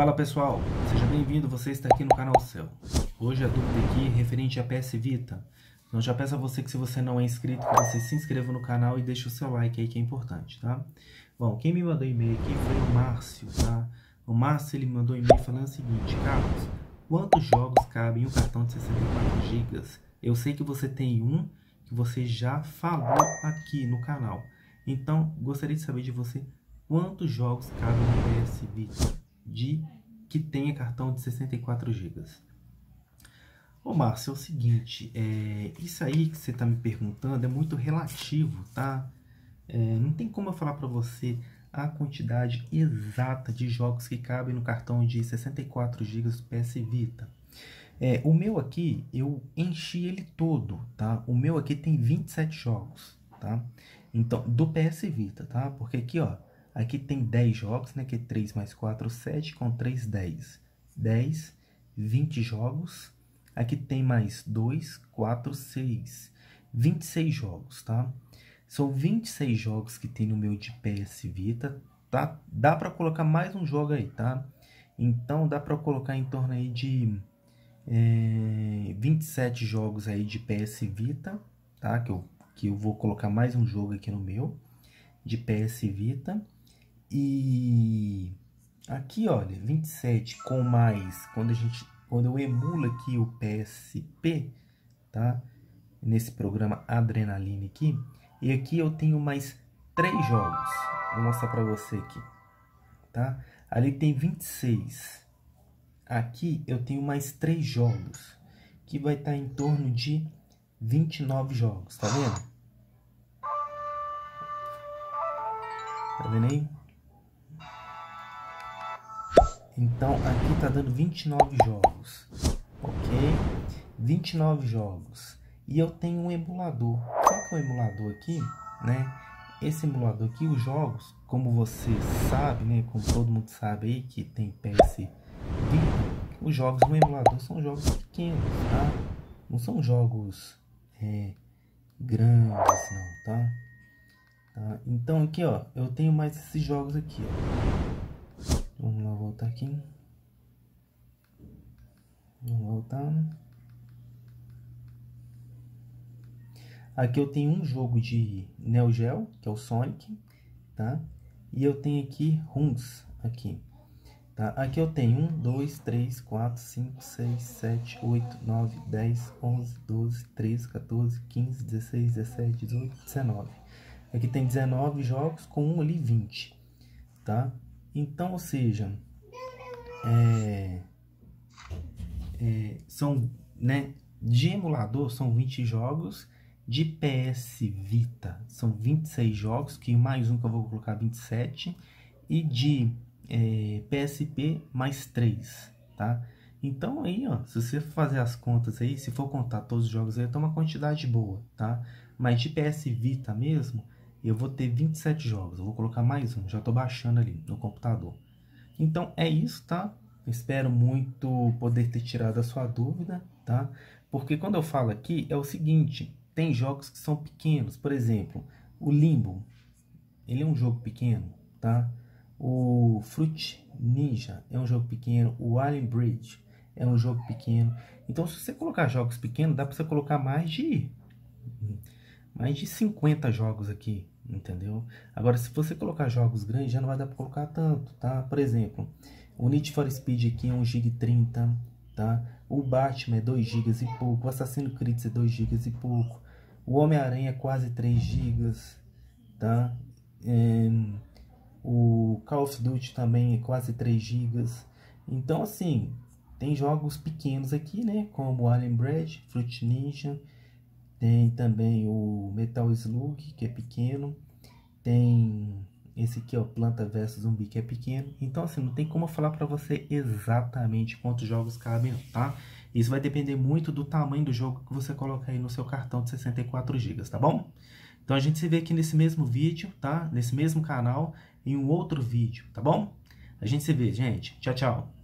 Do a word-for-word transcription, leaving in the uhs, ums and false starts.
Fala pessoal, seja bem-vindo, você está aqui no canal Céu. Hoje a dúvida aqui referente a P S Vita. Então já peço a você que, se você não é inscrito, que você se inscreva no canal e deixe o seu like aí, que é importante, tá? Bom, quem me mandou e-mail aqui foi o Márcio, tá? O Márcio, ele mandou e-mail falando o seguinte: Carlos, quantos jogos cabem em um cartão de sessenta e quatro gigas? Eu sei que você tem um que você já falou aqui no canal. Então, gostaria de saber de você quantos jogos cabem no P S Vita de que tenha cartão de sessenta e quatro gigas. Ô Márcio, é o seguinte, é, isso aí que você está me perguntando é muito relativo, tá? É, não tem como eu falar para você a quantidade exata de jogos que cabem no cartão de sessenta e quatro gigas do P S Vita. É, o meu aqui, eu enchi ele todo, tá? O meu aqui tem vinte e sete jogos, tá? Então, do P S Vita, tá? Porque aqui, ó, aqui tem dez jogos, né? Que é três mais quatro, sete, com três, dez. dez, vinte jogos. Aqui tem mais dois, quatro, seis. vinte e seis jogos, tá? São vinte e seis jogos que tem no meu de P S Vita, tá? Dá pra colocar mais um jogo aí, tá? Então, dá pra colocar em torno aí de é, vinte e sete jogos aí de P S Vita, tá? Que eu, que eu vou colocar mais um jogo aqui no meu de P S Vita. E aqui, olha, vinte e sete com mais, quando a gente, quando eu emulo aqui o P S P, tá? Nesse programa Adrenaline aqui, e aqui eu tenho mais três jogos. Vou mostrar para você aqui, tá? Ali tem vinte e seis. Aqui eu tenho mais três jogos, que vai estar em torno de vinte e nove jogos, tá vendo? Tá vendo aí? Então, aqui tá dando vinte e nove jogos, ok? vinte e nove jogos. E eu tenho um emulador. Só que o emulador aqui, né? Esse emulador aqui, os jogos, como você sabe, né? Como todo mundo sabe aí que tem P S Vita, os jogos no emulador são jogos pequenos, tá? Não são jogos é, grandes, não, tá? tá? Então, aqui, ó, eu tenho mais esses jogos aqui, ó. Vamos lá, voltar aqui. Vamos voltar. Aqui eu tenho um jogo de Neo Geo, que é o Sonic, tá? E eu tenho aqui runs, aqui. Tá? Aqui eu tenho um, dois, três, quatro, cinco, seis, sete, oito, nove, dez, onze, doze, treze, quatorze, quinze, dezesseis, dezessete, dezoito, dezenove. Aqui tem dezenove jogos com um ali vinte, tá? Então, ou seja, é, é, são, né, de emulador são vinte jogos, de P S Vita são vinte e seis jogos, que mais um que eu vou colocar vinte e sete, e de é, P S P mais três, tá? Então aí, ó, se você fazer as contas aí, se for contar todos os jogos aí, tem uma quantidade boa, tá? Mas de P S Vita mesmo, eu vou ter vinte e sete jogos. Eu vou colocar mais um, já estou baixando ali no computador. Então é isso, tá? Espero muito poder ter tirado a sua dúvida, tá? Porque quando eu falo aqui é o seguinte, tem jogos que são pequenos. Por exemplo, o Limbo, ele é um jogo pequeno, tá? O Fruit Ninja é um jogo pequeno. O Alien Bridge é um jogo pequeno. Então, se você colocar jogos pequenos, dá para você colocar mais de mais de cinquenta jogos aqui, entendeu? Agora, se você colocar jogos grandes, já não vai dar para colocar tanto, tá? Por exemplo, o Need for Speed aqui é um giga e trinta, tá? O Batman é dois gigas e pouco. O Assassin's Creed é dois gigas e pouco. O Homem-Aranha é quase três gigas, tá? É, o Call of Duty também é quase três gigas. Então, assim, tem jogos pequenos aqui, né? Como o Alien Bridge, Fruit Ninja. Tem também o Metal Slug, que é pequeno. Tem esse aqui, ó, Planta versus Zumbi, que é pequeno. Então, assim, não tem como eu falar para você exatamente quantos jogos cabem, tá? Isso vai depender muito do tamanho do jogo que você coloca aí no seu cartão de sessenta e quatro gigas, tá bom? Então, a gente se vê aqui nesse mesmo vídeo, tá? Nesse mesmo canal, em um outro vídeo, tá bom? A gente se vê, gente. Tchau, tchau.